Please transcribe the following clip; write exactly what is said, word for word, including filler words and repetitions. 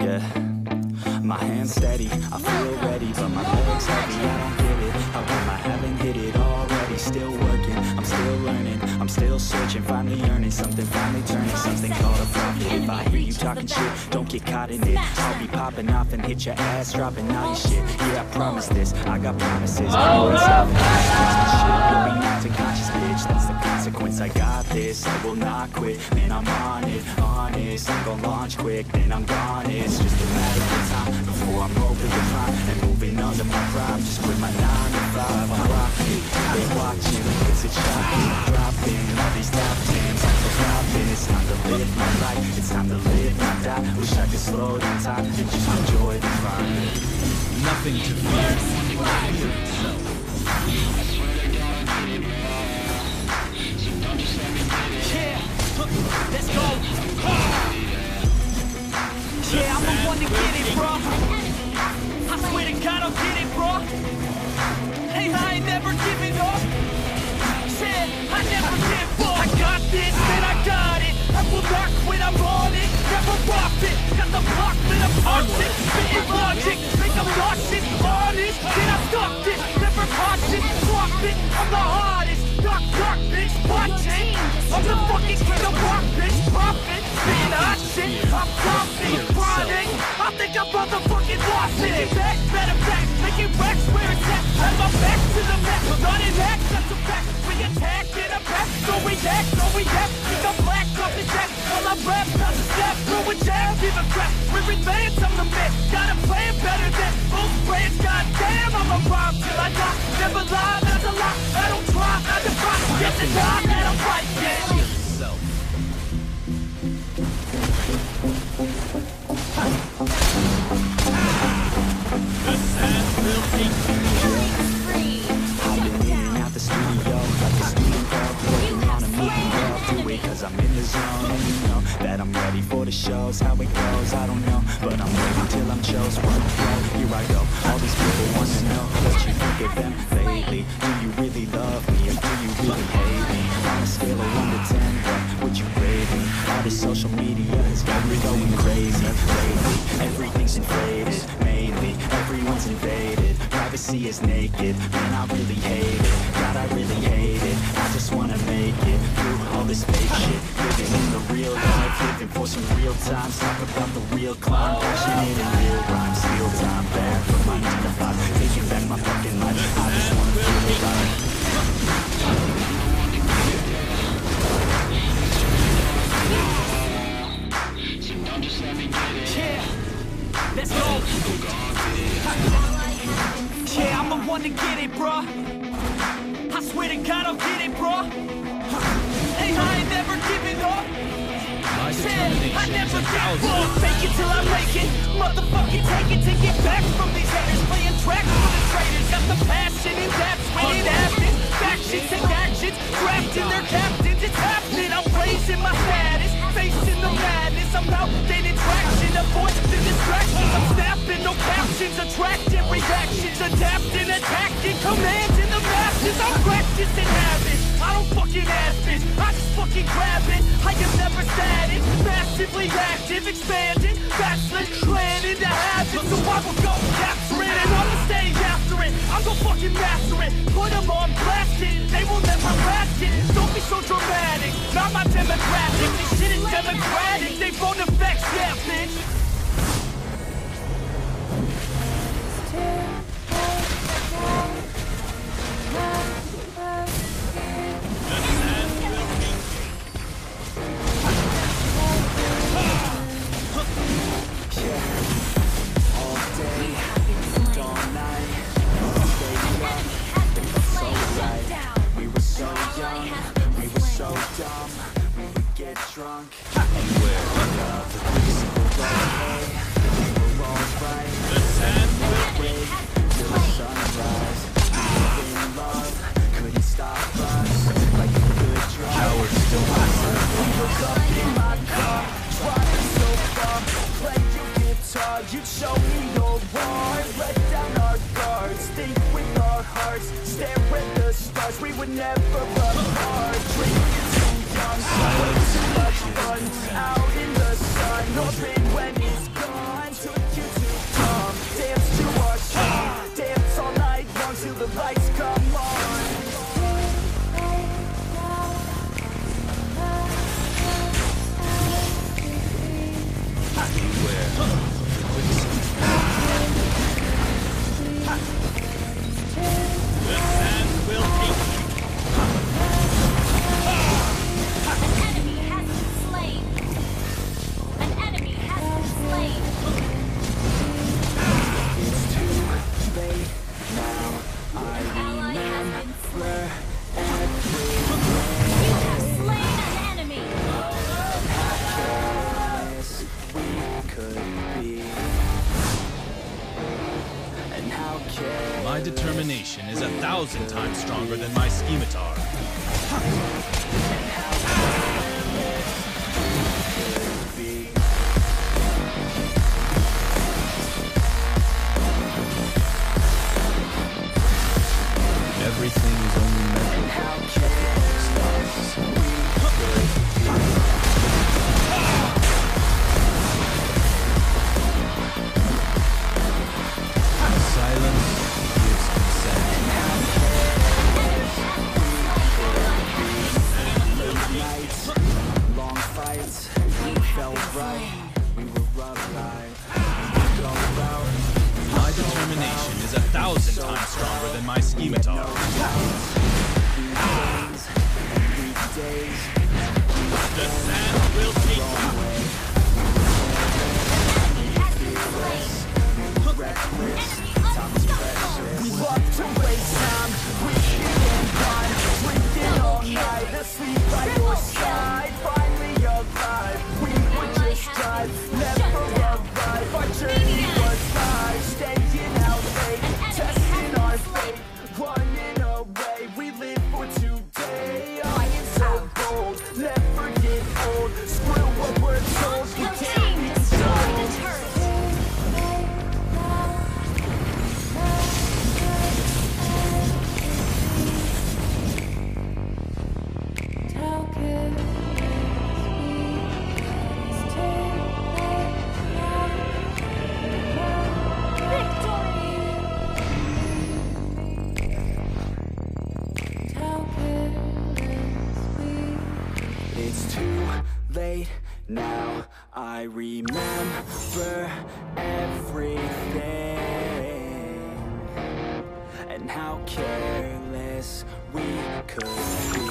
yeah. My hands steady, I feel ready, but my legs heavy, I don't get it. How come I haven't hit it already? Still working, I'm still learning, I'm still searching, finally earning something, finally turning something called a profit. If I hear you talking shit, don't get caught in it. I'll be popping off and hit your ass, dropping all your shit. Yeah, I promise this, I got promises. Always having shit, you'll be knocked unconscious, bitch. That's the consequence, I got this, I will not quit. Man, I'm on it, honest, I'm gonna launch quick, then I'm gone. It's just a matter of time before I'm over the line and moving under my prime. Just quit my nine to five, I'm rocking, they watching, cause it's shocking. Dropping all these top tens, I'm so stopping. It's time to live my life, it's time to live, not die. Wish I could slow down time and just enjoy the ride. Nothing to fear. Fear itself. Yeah, let's go. Yeah, I'm the one to get it, bro. I swear to God, I'll get it, bro. Hey, I ain't never giving up. Said I never give up. I got this, man, I got it. I will not quit, I'm on it. Never rock it. Got the block, man, I'm toxic. Spitting logic, think I'm nauseous. Honest, then I stopped it. Never cautious, drop it. I'm the hardest. Knock, knock, bitch, watching. I'm the fucking king of rock, bitch. Profit, spitting hot shit. I'm confident, chronic. I think I'm motherfucking lost it. Back, better back, making racks where it's at. Have my back to the back, not an act, that's a fact. We attack in a back, so we act, so we act. Think I'm black, off his act. While I rap, not a step, through a jab, give a crap. We're advanced, I'm the man. Got a plan better than both brands. Goddamn, I'm a rhyme till I die. Never lie, that's a lie. I don't try, I defy. Get the time, and I'm right, yeah. Fear itself. The sad will take you. I've been in and out the studio, like a student club, working on a movie, yeah, I'll do it cause I'm in the zone. And you know that I'm ready for the shows, how it goes, I don't know, but I'm waiting till I'm chose. Workflow, here I go, all these people want to know what you think of them lately. Do you really love me, or do you really hate me? On a scale of one to ten, what would you rate me? All this social media has got me going crazy lately. Everything's inflated, mainly, everyone's invaded. Privacy is naked, man, I really hate it. God, I really hate it. I just wanna make it through all this fake shit. Living in the real life, living for some real times. Talk about the real climb, passionate and real rhymes. Steal time back from my nine to five, taking back my fucking life. I just wanna feel alive. Yeah, let's go. Yeah, I'm the one to get it, bro. I swear to God, I'll get it, bro. Hey, I ain't never giving up. My Said I determination never is a give thousand. up. Fake it till I make it. Motherfucking take it to get back from these haters. Playing tracks for the traitors. Got the passion and that's when it happens. Factions take actions, drafting their captains. It's happening. I'm raising my status, facing the madness. I'm out gaining traction, avoid the distractions. I'm snapping, no captions, attracting reactions, adapting, attacking, commanding the masses. I'm practicing habits. I don't fucking ask this, I just fucking grab it. I am never static, massively active, expanding, backslid, planning to have it. So I will go capture it, and I'ma stay after it. I'm gonna fucking master it, put them on blasting. They will never last it, don't be so dramatic. Not my demographic, this shit is democratic. They phone effects, yeah, bitch. Drunk and we're love every single day. We were all right. The sad will wait till the sunrise. We were in love, couldn't stop us. Like a good drug. Cowards don't listen. We woke up in my car, driving so far. Play your guitar, you'd show me your heart. Let down our guards, think with our hearts. Stare at the stars, we would never apart. Drinking too young, way too much fun. Out in the sun, no pain when it's gone. The sand will take you. An enemy has been slain. An enemy has been slain. It's too late now. I Ally has been slain. every You have slain an enemy. careless we could be. And how careless My determination is a thousand times stronger than my scimitar. be. Everything is only mental. How careless we could Silence gives consent. nights, long fights, we felt right. We were alive. We go out. My determination is a thousand times stronger than my scimitar. Weekdays, weekdays, The sand will take you. reckless. Enemy unstoppable. Love to waste time. We can't find. Drinking all night. Asleep by your side. Finally alive. We would just drive. Never arrive. Our journey was high. Staying out late. Testing our fate. Running away. We live for today. I am so bold. Never get old. Screw what we're told. We Your can't team be destroyed the told. turret. It's too late now. I remember everything and how careless we could be.